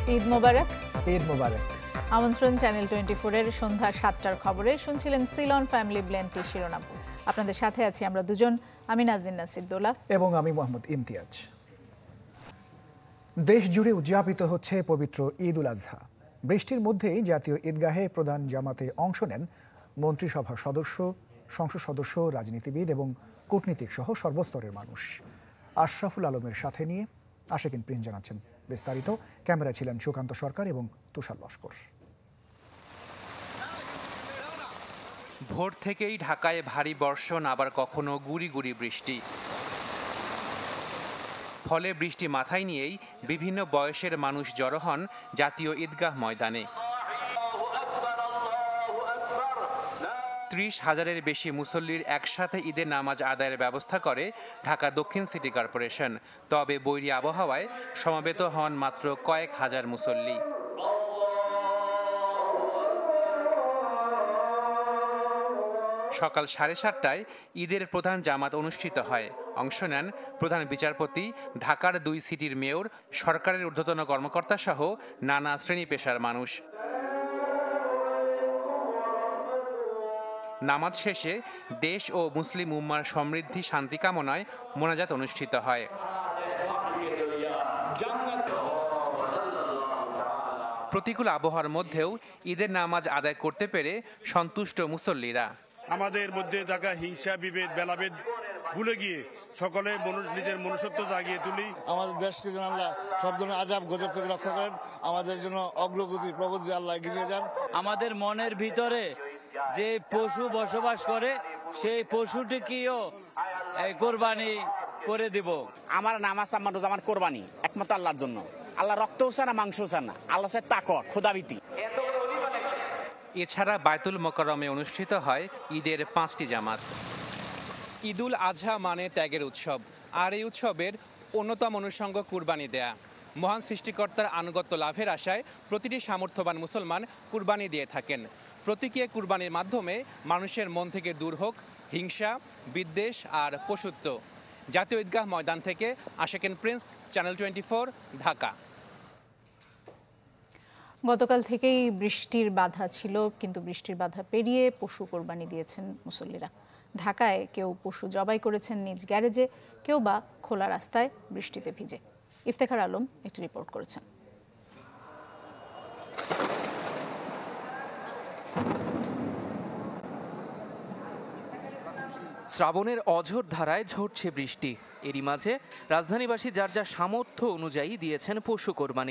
ঈদ মোবারক। ঈদ মোবারক। আমন্ত্রণ চ্যানেল 24 এর সন্ধ্যা 7টার খবরে। শুনছিলেন সিলন ফ্যামিলি ব্লেন্ডটি শিরোনাম। আপনাদের সাথে আছি আমরা দুজন, আমি নাজনীন নাসির দোলা এবং আমি মোহাম্মদ ইমতিয়াজ। দেশ জুড়ে উদযাপিত হচ্ছে পবিত্র ঈদ উল আজহা। বৃষ্টির মধ্যেই জাতীয় ঈদগাহে প্রধান জামাতে অংশ নেন মন্ত্রিসভার সদস্য, সংসদ সদস্য, রাজনীতিবিদ এবং কূটনীতিক সহ সর্বস্তরের মানুষ। আশরাফুল আলমের সাথে নিয়ে আশিকিন প্রিন্স জানাচ্ছেন বিস্তারিত। ক্যামেরা ছিলেন সুকান্ত সরকার এবং তুষার লস্কর। ভোর থেকেই ঢাকায় ভারী বর্ষণ, আবার কখনো গুড়ি গুড়ি বৃষ্টি। ফলে বৃষ্টি মাথায় নিয়েই বিভিন্ন বয়সের মানুষ জড়ো হন জাতীয় ঈদগাহ ময়দানে। 30,000-এর বেশি মুসল্লির একসাথে ঈদের নামাজ আদায়ের ব্যবস্থা করে ঢাকা দক্ষিণ সিটি কর্পোরেশন। তবে বৈরী আবহাওয়ায় সমবেত হন মাত্র কয়েক হাজার মুসল্লি। সকাল 7:30টায় ঈদের প্রধান জামাত অনুষ্ঠিত হয়। অংশ নেন প্রধান বিচারপতি, ঢাকার 2 সিটির মেয়র, সরকারের ঊর্ধ্বতন কর্মকর্তা সহ নানা শ্রেণী পেশার মানুষ। নামাজ শেষে দেশ ও মুসলিম উম্মার সমৃদ্ধি, শান্তি কামনায় মোনাজাত অনুষ্ঠিত হয়। প্রতিকূল আবহাওয়ার মধ্যেও ঈদের নামাজ আদায় করতে পেরে সন্তুষ্ট মুসল্লিরা। আমাদের মধ্যে থাকা হিংসা, বিভেদ, বেলাভেদ ভুলে গিয়ে সকলে নিজের মনুষ্যত্ব জাগিয়ে তুলি। আমাদের দেশকে যেন আল্লাহ সব ধরনের আযাব গজব থেকে রক্ষা করেন, আমাদের জন্য অগ্রগতি প্রগতি আল্লাহ এগিয়ে যান। আমাদের মনের ভিতরে যে পশু বসবাস করে সেই পশুটিকেও কোরবানি করে দিব। আমার নামাজ, আমার রোজা, আমার কোরবানি একমাত্র আল্লাহর জন্য। আল্লাহ রক্তও চান না, মাংসও চান না, আল্লাহ চায় তাকওয়া, খোদাভীতি। এছাড়া বায়তুল মোকাররমে অনুষ্ঠিত হয় ঈদের 5টি জামাত। ঈদুল আজহা মানে ত্যাগের উৎসব, আর এই উৎসবের অন্যতম অনুষঙ্গ কুরবানি দেয়া। মহান সৃষ্টিকর্তার আনুগত্য লাভের আশায় প্রতিটি সামর্থ্যবান মুসলমান কুরবানি দিয়ে থাকেন। প্রতীকী কুরবানির মাধ্যমে মানুষের মন থেকে দূর হোক হিংসা, বিদ্বেষ আর পশুত্ব। জাতীয় ঈদগাহ ময়দান থেকে আশিকিন প্রিন্স, চ্যানেল 24, ঢাকা। গতকাল থেকেই বৃষ্টির বাধা ছিল, কিন্তু বৃষ্টির বাধা পেরিয়ে পশু কোরবানি দিয়েছেন মুসল্লিরা। ঢাকায় কেউ পশু জবাই করেছেন নিজ গ্যারেজে, কেউ বা খোলা রাস্তায় বৃষ্টিতে ভিজে। ইফতেখার আলম একটি রিপোর্ট করেছেন। শ্রাবণের অঝোর ধারায় ঝরছে বৃষ্টি। এরই মাঝে রাজধানীবাসী যার যা সামর্থ্য অনুযায়ী দিয়েছেন পশু কোরবানি।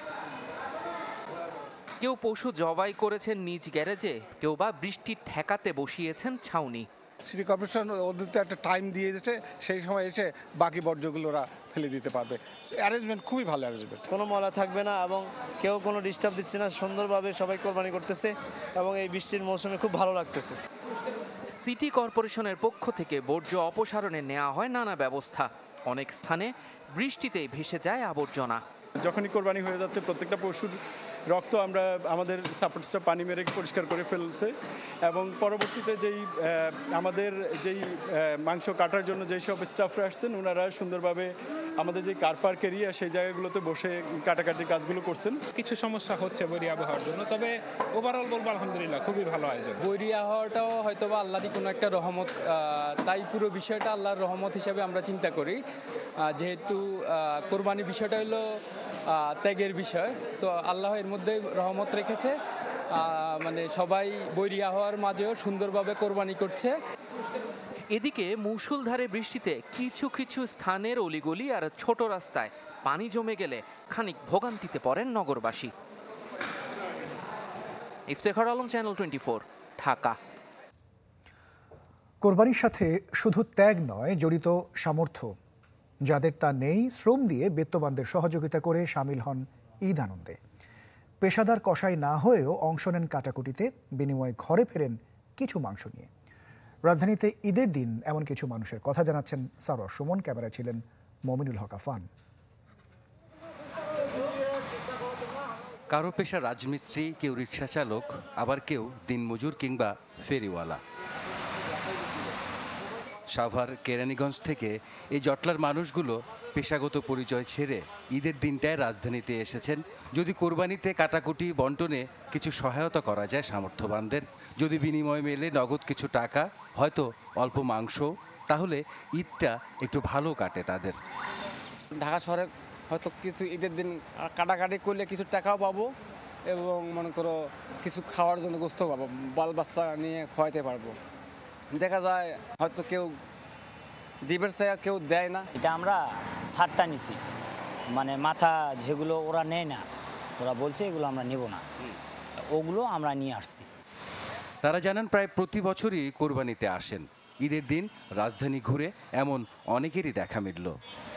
কেউ পশু জবাই করেছেন নিজ গ্যারেজে, কেউ বা বৃষ্টি ঠেকাতে বসিয়েছেন ছাউনি। সিটি কর্পোরেশন ওদের তো একটা টাইম দিয়ে দিয়েছে, সেই সময় এসে বাকি বর্জ্যগুলো ওরা ফেলে দিতে পারবে। অ্যারেঞ্জমেন্ট খুবই ভালো অ্যারেঞ্জমেন্ট, কোনো ময়লা থাকবে না এবং কেউ কোনো ডিস্টার্ব দিচ্ছে না। সুন্দরভাবে সবাই কোরবানি করতেছে এবং এই বৃষ্টির মৌসুমে খুব ভালো লাগতেছে। সিটি কর্পোরেশনের পক্ষ থেকে বর্জ্য অপসারণে নেওয়া হয় নানা ব্যবস্থা। অনেক স্থানে বৃষ্টিতেই ভেসে যায় আবর্জনা। যখনই কোরবানি হয়ে যাচ্ছে প্রত্যেকটা পশুর রক্ত আমরা আমাদের সাপোর্টসটা পানি মেরে পরিষ্কার করে ফেলছে এবং পরবর্তীতে আমাদের মাংস কাটার জন্য যেই সব স্টাফরা আসছেন ওনারা সুন্দরভাবে আমাদের যে কার পার্ক এরিয়া সেই জায়গাগুলোতে বসে কাটাকাটির কাজগুলো করছেন। কিছু সমস্যা হচ্ছে বৈরী আবহাওয়ার জন্য, তবে ওভারঅল বলবো আলহামদুলিল্লাহ খুবই ভালো আয়োজন। বৈরী আবহাওয়াটাও হয়তো বা আল্লাহরই কোনো একটা রহমত, তাই পুরো বিষয়টা আল্লাহর রহমত হিসাবে আমরা চিন্তা করি। যেহেতু কোরবানি বিষয়টা হলো ত্যাগের বিষয়, তো আল্লাহ এর মধ্যে রহমত রেখেছে। মানে সবাই বৈরী আবহাওয়ার মাঝেও সুন্দরভাবে কোরবানি করছে। এদিকে মুষলধারে বৃষ্টিতে কিছু কিছু স্থানের অলিগলি আর ছোট রাস্তায় পানি জমে গেলে খানিক ভোগান্তিতে পড়েন নগরবাসী। ইফতেখার আলম, চ্যানেল 24, ঢাকা। কোরবানির সাথে শুধু ত্যাগ নয়, জড়িত সামর্থ্য। যাদের তা নেই, শ্রম দিয়ে বিত্তবানদের সহযোগিতা করে সামিল হন ঈদ আনন্দে। পেশাদার কসাই না হয়েও অংশ নেন কাটাকুটিতে, বিনিময়ে ঘরে ফেরেন কিছু মাংস নিয়ে। রাজধানীতে ঈদের দিন এমন কিছু মানুষের কথা জানাচ্ছেন সারোয়ার সুমন। ক্যামেরা ছিলেন মমিনুল হক আফান। কারো পেশা রাজমিস্ত্রি, কেউ রিক্সা চালক, আবার কেউ দিনমজুর কিংবা ফেরিওয়ালা। সাভার, কেরানীগঞ্জ থেকে এই জটলার মানুষগুলো পেশাগত পরিচয় ছেড়ে ঈদের দিনটায় রাজধানীতে এসেছেন যদি কোরবানিতে কাটাকুটি বন্টনে কিছু সহায়তা করা যায় সামর্থ্যবানদের, যদি বিনিময় মেলে নগদ কিছু টাকা, হয়তো অল্প মাংস, তাহলে ঈদটা একটু ভালো কাটে তাদের। ঢাকা শহরে হয়তো কিছু ঈদের দিন কাটাকাটি করলে কিছু টাকাও পাবো এবং মনে করো কিছু খাওয়ার জন্য গোস্ত পাবো, বাল বাচ্চা নিয়ে খাওয়াইতে পারবো। দেখা যায় হয়তো কেউ দিবের চাই কেউ দেয় না। এটা আমরা ছাড়টা নিছি, মানে মাথা যেগুলো ওরা নেয় না, ওরা বলছে এগুলো আমরা নেব না, ওগুলো আমরা নিয়ে আসছি। তারা জানান প্রায় প্রতি বছরই কোরবানিতে আসেন। ঈদের দিন রাজধানী ঘুরে এমন অনেকেরই দেখা মিলল।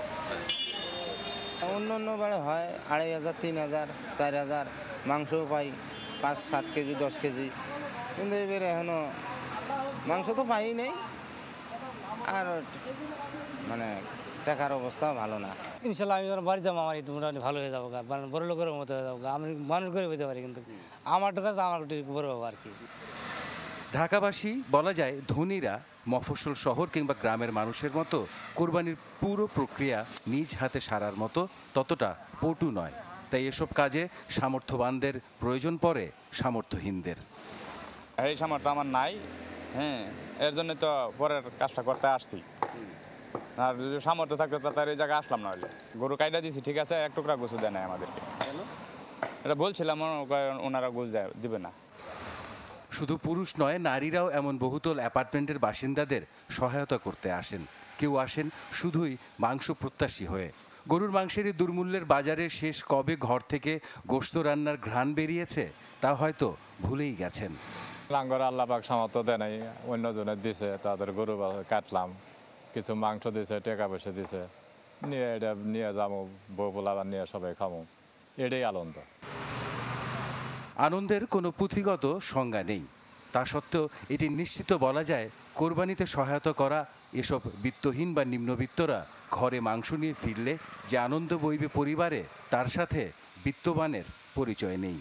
অন্য অন্য বারে হয় 2500, 3000, 4000, মাংসও পাই 5-7 কেজি 10 কেজি, কিন্তু এবারে এখনো মাংস তো পাই নেই, আর মানে টাকার অবস্থা ভালো না। ইনশাল্লাহ আমি যখন বাড়ি যাবো আমার ঈদ মোটামুটি ভালো হয়ে যাবো, মানে বড় লোকের মতো হয়ে যাবো, আমি মানুষ করে হইতে পারি, কিন্তু আমার কাছে আমার বড় হবো আর কি। ঢাকাবাসী বলা যায় ধনীরা মফস্বল শহর কিংবা গ্রামের মানুষের মতো কোরবানির পুরো প্রক্রিয়া নিজ হাতে সারার মতো ততটা পটু নয়, তাই এসব কাজে সামর্থ্যবানদের প্রয়োজন পড়ে সামর্থ্যহীনদের। এই সামর্থ্য আমার নাই, হ্যাঁ, এর জন্য তো পরের কাজটা করতে আসছি। আর যদি সামর্থ্য থাকতো তার এই জায়গায় আসলাম না। হলে গরু কাইটা দিছি, ঠিক আছে, এক টুকরা গোসু দেয় না আমাদেরকে, এটা বলছিলাম, ওনারা গোস দিবে না। শুধু পুরুষ নয়, নারীরাও এমন বহুতল অ্যাপার্টমেন্টের বাসিন্দাদের সহায়তা করতে আসেন। কেউ আসেন শুধুই মাংস প্রত্যাশী হয়ে। গরুর মাংসের এই দুর্মূল্যের বাজারে শেষ কবে ঘর থেকে গোশত রান্নার ঘ্রাণ বেরিয়েছে তা হয়তো ভুলেই গেছেন। লাঙ্গর আল্লাহ পাক সামর্থ্য দেয় নাই, অন্যজনের দিছে, তাদের গরু কাটলাম, কিছু মাংস দিছে, টাকা পয়সা দিছে, নিয়ে এটা নিয়ে যাবো, বউ পোলাবার নিয়ে সবাই খাবো, এটাই আনন্দ। আনন্দের কোনো পুঁথিগত সংজ্ঞা নেই, তা সত্ত্বেও এটি নিশ্চিত বলা যায় কোরবানিতে সহায়তা করা এসব বিত্তহীন বা নিম্নবিত্তরা ঘরে মাংস নিয়ে ফিরলে যে আনন্দ বইবে পরিবারে, তার সাথে বিত্তবানের পরিচয় নেই।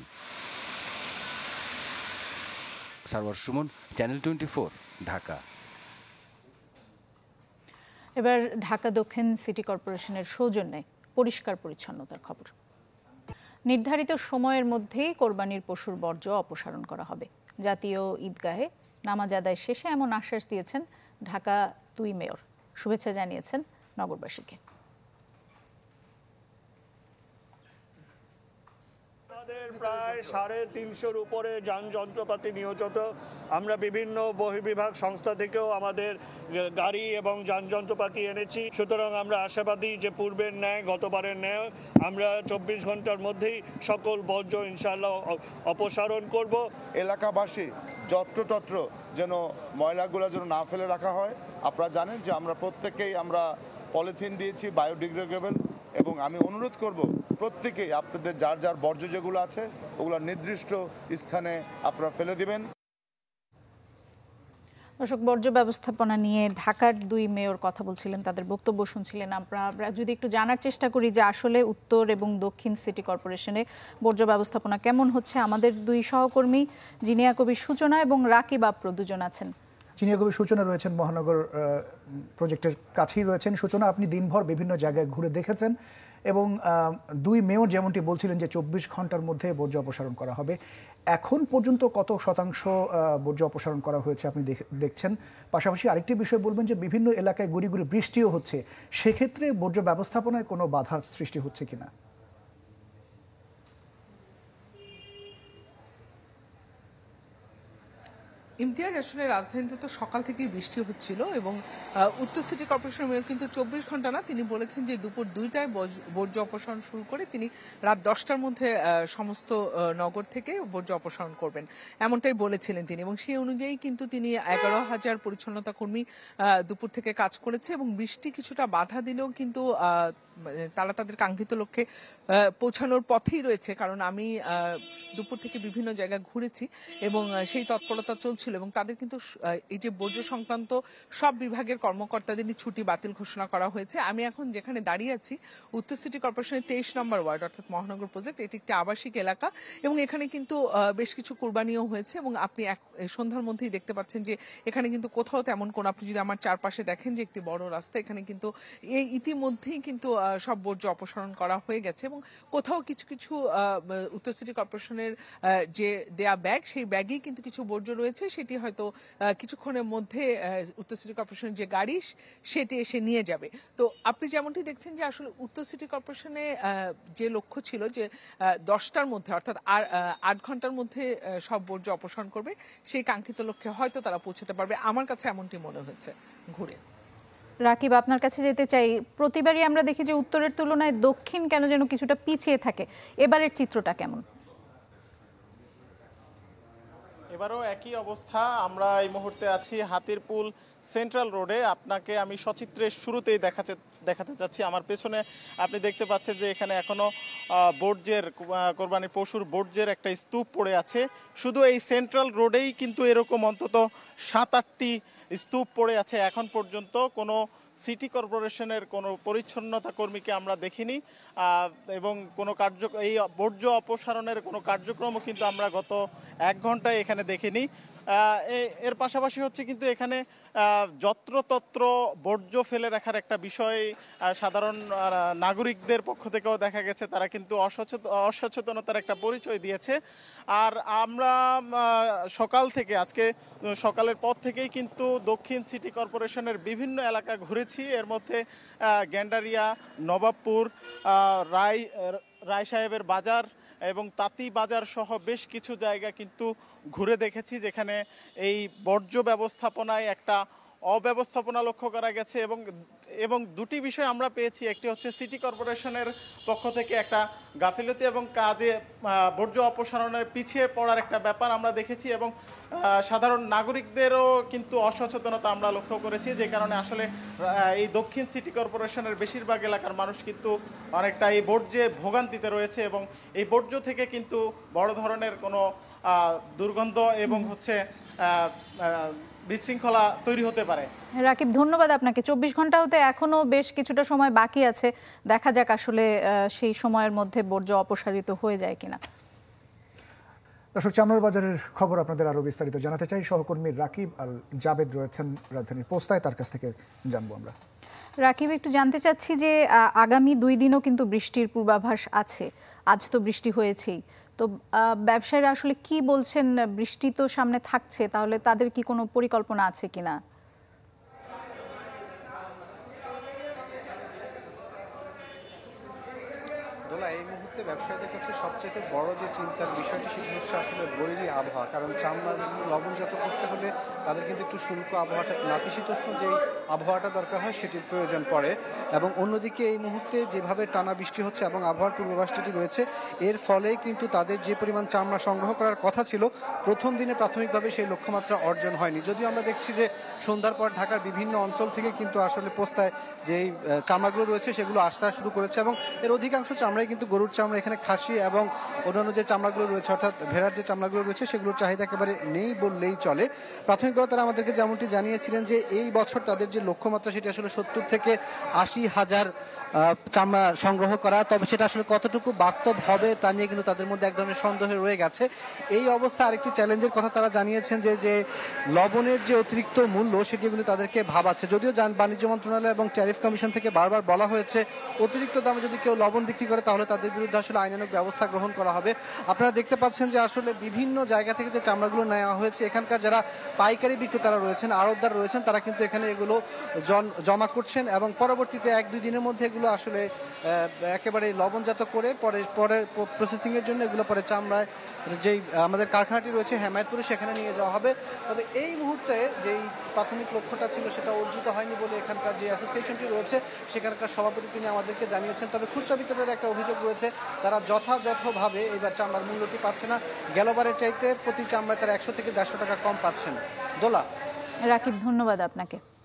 সারওয়ার সুমন, চ্যানেল 24, ঢাকা। এবার ঢাকা দক্ষিণ সিটি কর্পোরেশনের সৌজন্যে পরিষ্কার পরিচ্ছন্নতার খবর। নির্ধারিত সময়ের মধ্যেই কোরবানির পশুর বর্জ্য অপসারণ করা হবে। জাতীয় ঈদগাহে নামাজ আদায় শেষে এমন আশ্বাস দিয়েছেন ঢাকা 2 মেয়র। শুভেচ্ছা জানিয়েছেন নগরবাসীকে। প্রায় 350-র উপরে যান যন্ত্রপাতি নিয়োজিত। আমরা বিভিন্ন বহির্বিভাগ সংস্থা থেকেও আমাদের গাড়ি এবং যান যন্ত্রপাতি এনেছি। সুতরাং আমরা আশাবাদী যে পূর্বের ন্যায়, গতবারের ন্যায় আমরা 24 ঘন্টার মধ্যেই সকল বর্জ্য ইনশাআল্লাহ অপসারণ করব। এলাকাবাসী যত্রতত্র যেন ময়লাগুলো যেন না ফেলে রাখা হয়। আপনারা জানেন যে আমরা প্রত্যেকেই আমরা পলিথিন দিয়েছি বায়োডিগ্রেডেবল, এবং আমি অনুরোধ করব প্রত্যেকেই আপনাদের যার যার বর্জ্য যেগুলো আছে ওগুলো নির্দিষ্ট স্থানে আপনারা ফেলে দিবেন। দর্শক, বর্জ্য ব্যবস্থাপনা নিয়ে ঢাকার 2 মেয়র কথা বলছিলেন, তাদের বক্তব্য শুনছিলেন। আমরা যদি একটু জানার চেষ্টা করি যে আসলে উত্তর এবং দক্ষিণ সিটি কর্পোরেশনে বর্জ্য ব্যবস্থাপনা কেমন হচ্ছে, আমাদের 2 সহকর্মী জিনিয়া কবির সূচনা এবং রাকিব আপ্রো দুজন আছেন। জিনিয়া কবির সূচনা রয়েছেন মহানগর প্রজেক্টের কাছেই রয়েছেন। সূচনা, আপনি দিনভর বিভিন্ন জায়গায় ঘুরে দেখেছেন এবং 2 মেয়র যেমনটি বলছিলেন যে 24 ঘন্টার মধ্যে বর্জ্য অপসারণ করা হবে। এখন পর্যন্ত কত শতাংশ বর্জ্য অপসারণ করা হয়েছে আপনি দেখছেন? পাশাপাশি আরেকটি বিষয় বলবেন যে বিভিন্ন এলাকায় গুড়ি গুড়ি বৃষ্টিও হচ্ছে, সেক্ষেত্রে বর্জ্য ব্যবস্থাপনায় কোনো বাধা সৃষ্টি হচ্ছে কিনা? ইমতিয়াজ, আসলে রাজধানীতে তো সকাল থেকেই বৃষ্টি হচ্ছিল এবং উত্তর সিটি কর্পোরেশনের মেয়র কিন্তু 24 ঘন্টা না, তিনি বলেছেন যে দুপুর 2টায় বর্জ্য অপসারণ শুরু করে তিনি রাত 10টার মধ্যে সমস্ত নগর থেকে বর্জ্য অপসারণ করবেন, এমনটাই বলেছিলেন তিনি। এবং সেই অনুযায়ী কিন্তু তিনি 11,000 পরিচ্ছন্নতা কর্মী দুপুর থেকে কাজ করেছে এবং বৃষ্টি কিছুটা বাধা দিলেও কিন্তু তারা তাদের কাঙ্ক্ষিত লক্ষ্যে পৌঁছানোর পথেই রয়েছে। কারণ আমি দুপুর থেকে বিভিন্ন জায়গায় ঘুরেছি এবং সেই তৎপরতা চলছিল ছিল এবং তাদের কিন্তু এই যে বর্জ্য সংক্রান্ত সব বিভাগের কর্মকর্তাদেরই ছুটি বাতিল ঘোষণা করা হয়েছে। আমি এখন যেখানে দাঁড়িয়ে আছি উত্তর সিটি কর্পোরেশনের 23 নম্বর ওয়ার্ড অর্থাৎ মহানগর প্রজেক্ট, এটি একটি আবাসিক এলাকা এবং এখানে কিন্তু বেশ কিছু কুরবানিও হয়েছে এবং আপনি সন্ধ্যার মধ্যেই দেখতে পাচ্ছেন যে এখানে কিন্তু কোথাও তেমন কোন, আপনি যদি আমার চারপাশে দেখেন যে একটি বড় রাস্তা, এখানে কিন্তু এই ইতিমধ্যেই কিন্তু সব বর্জ্য অপসারণ করা হয়ে গেছে এবং কোথাও কিছু কিছু উত্তর সিটি কর্পোরেশনের যে দেয়া ব্যাগ, সেই ব্যাগেই কিন্তু কিছু বর্জ্য রয়েছে, সেটি হয়তো কিছুক্ষণের মধ্যে উত্তর সিটি কর্পোরেশনের যে গাড়ি সেটি এসে নিয়ে যাবে। তো আপনি যেমনটি দেখছেন যে আসলে উত্তর সিটি কর্পোরেশনে যে লক্ষ্য ছিল যে 10টার মধ্যে অর্থাৎ 8 ঘন্টার মধ্যে সব বর্জ্য অপসারণ করবে, সেই কাঙ্ক্ষিত লক্ষ্যে হয়তো তারা পৌঁছাতে পারবে, আমার কাছে এমনটি মনে হয়েছে ঘুরে। রাকিব, আপনার কাছে যেতে চাই, প্রতিবারই আমরা দেখি যে উত্তরের তুলনায় দক্ষিণ কেন যেন কিছুটা পিছিয়ে থাকে, এবারের চিত্রটা কেমন? এবারও একই অবস্থা। আমরা এই মুহূর্তে আছি হাতিরপুল সেন্ট্রাল রোডে। আপনাকে আমি সচিত্রের শুরুতেই দেখাতে চাচ্ছি। আমার পেছনে আপনি দেখতে পাচ্ছেন যে এখানে এখনো বর্জ্যের, কোরবানির পশুর বর্জ্যের একটা স্তূপ পড়ে আছে। শুধু এই সেন্ট্রাল রোডেই কিন্তু এরকম অন্তত 7-8টি স্তূপ পড়ে আছে। এখন পর্যন্ত কোনো সিটি কর্পোরেশনের কোনো পরিচ্ছন্নতা কর্মীকে আমরা দেখিনি এবং কোনো এই বর্জ্য অপসারণের কোনো কার্যক্রমও কিন্তু আমরা গত 1 ঘন্টায় এখানে দেখিনি। এর পাশাপাশি হচ্ছে কিন্তু এখানে যত্রতত্র বর্জ্য ফেলে রাখার একটা বিষয় সাধারণ নাগরিকদের পক্ষ থেকেও দেখা গেছে, তারা কিন্তু অসচেতনতার একটা পরিচয় দিয়েছে। আর আমরা সকাল থেকে, আজকে সকালের পর থেকেই কিন্তু দক্ষিণ সিটি কর্পোরেশনের বিভিন্ন এলাকা ঘুরেছি। এর মধ্যে গ্যান্ডারিয়া, নবাবপুর, রায় সাহেবের বাজার এবং তাঁতি বাজার সহ বেশ কিছু জায়গা কিন্তু ঘুরে দেখেছি, যেখানে এই বর্জ্য ব্যবস্থাপনায় একটা অব্যবস্থাপনা লক্ষ্য করা গেছে এবং দুটি বিষয় আমরা পেয়েছি। একটি হচ্ছে সিটি কর্পোরেশনের পক্ষ থেকে একটা গাফিলতি এবং কাজে বর্জ্য অপসারণে পিছিয়ে পড়ার একটা ব্যাপার আমরা দেখেছি এবং সাধারণ নাগরিকদেরও কিন্তু অসচেতনতা আমরা লক্ষ্য করেছি, যে কারণে আসলে এই দক্ষিণ সিটি কর্পোরেশনের বেশিরভাগ এলাকার মানুষ কিন্তু অনেকটা এই বর্জ্যে ভোগান্তিতে রয়েছে এবং এই বর্জ্য থেকে কিন্তু বড় ধরনের কোনো দুর্গন্ধ এবং হচ্ছে বিশৃঙ্খলা তৈরি হতে পারে। রাকিব, ধন্যবাদ আপনাকে। 24 ঘন্টা হতে এখনো বেশ কিছুটা সময় বাকি আছে, দেখা যাক আসলে সেই সময়ের মধ্যে বর্জ্য অপসারিত হয়ে যায় কিনা। দর্শক, চামড়ার বাজারের খবর আপনাদের আরো বিস্তারিত জানাতে চাই। সহকর্মী রাকিব আল জাবেদ রয়েছেন রাজধানীর পোস্তায়, তার কাছ থেকে জানবো আমরা। রাকিব, একটু জানতে চাচ্ছি যে আগামী 2 দিনও কিন্তু বৃষ্টির পূর্বাভাস আছে, আজ তো বৃষ্টি হয়েছেই, তো ব্যবসায়ীরা আসলে কি বলছেন? বৃষ্টি তো সামনে থাকছে, তাহলে তাদের কি কোনো পরিকল্পনা আছে কিনা? দোলা, এই মুহূর্তে ব্যবসায়ীদের কাছে সবচেয়ে বড় যে চিন্তার বিষয়টি সেটি হচ্ছে আসলে বৈরী আবহাওয়া। কারণ চামড়া লবণজাত করতে হলে তাদের কিন্তু একটু শুষ্ক আবহাওয়াটা, নাতিশীতোষ্ণ যেই আবহাওয়াটা দরকার হয় সেটির প্রয়োজন পড়ে। এবং অন্যদিকে এই মুহূর্তে যেভাবে টানা বৃষ্টি হচ্ছে এবং আবহাওয়ার পূর্বাভাসটি রয়েছে, এর ফলে কিন্তু তাদের যে পরিমাণ চামড়া সংগ্রহ করার কথা ছিল প্রথম দিনে প্রাথমিকভাবে সেই লক্ষ্যমাত্রা অর্জন হয়নি। যদিও আমরা দেখছি যে সন্ধ্যার পর ঢাকার বিভিন্ন অঞ্চল থেকে কিন্তু আসলে পোস্তায় যেই চামড়াগুলো রয়েছে সেগুলো আসতে শুরু করেছে এবং এর অধিকাংশ চামড়াই কিন্তু গরুর চামড়া। এখানে খাসি এবং অন্যান্য যে চামড়াগুলো রয়েছে অর্থাৎ ভেড়ার যে চামড়াগুলো রয়েছে সেগুলোর চাহিদা একেবারে নেই বললেই চলে। প্রাথমিকভাবে তারা আমাদেরকে যেমনটি জানিয়েছিলেন যে এই বছর তাদের যে লক্ষ্যমাত্রা সেটি আসলে 70 থেকে 80 হাজার চামড়া সংগ্রহ করা, তবে সেটা আসলে কতটুকু বাস্তব হবে তা নিয়ে কিন্তু তাদের মধ্যে এক ধরনের সন্দেহ রয়ে গেছে। এই অবস্থা আরেকটি চ্যালেঞ্জের কথা তারা জানিয়েছেন যে লবণের যে অতিরিক্ত মূল্য সেটি কিন্তু তাদেরকে ভাবাচ্ছে। যদিও বাণিজ্য মন্ত্রণালয় এবং ট্যারিফ কমিশন থেকে বারবার বলা হয়েছে অতিরিক্ত দামে যদি কেউ লবণ বিক্রি করে তাহলে তাদের বিরুদ্ধে আসলে আইনানুগ ব্যবস্থা গ্রহণ করা হবে। আপনারা দেখতে পাচ্ছেন যে আসলে বিভিন্ন জায়গা থেকে যে চামড়াগুলো নেওয়া হয়েছে, এখানকার যারা পাইকারি বিক্রেতারা রয়েছেন, আড়তদার রয়েছেন, তারা কিন্তু এখানে এগুলো জমা করছেন এবং পরবর্তীতে 1-2 দিনের মধ্যে এগুলো আসলে একেবারে লবণজাত করে পরে প্রসেসিং এর জন্য এগুলো পরে চামড়ায় যেই আমাদের কারখানাটি রয়েছে হেমায়তপুরে সেখানে নিয়ে যাওয়া হবে। তবে এই মুহূর্তে যেই প্রাথমিক লক্ষ্যটা ছিল সেটা অর্জিত হয়নি বলে এখানকার যে অ্যাসোসিয়েশনটি রয়েছে সেখানকার সভাপতি তিনি আমাদেরকে জানিয়েছেন। তবে খুচরা বিক্রেতাদের একটা অভিযোগ রয়েছে, তারা যথাযথভাবে এবার চামড়ার মূল্যটি পাচ্ছে না। গেলবারের চাইতে প্রতি চামড়ায় তারা 100 থেকে 150 টাকা কম পাচ্ছেন। দোলা। রাকিব, ধন্যবাদ আপনাকে।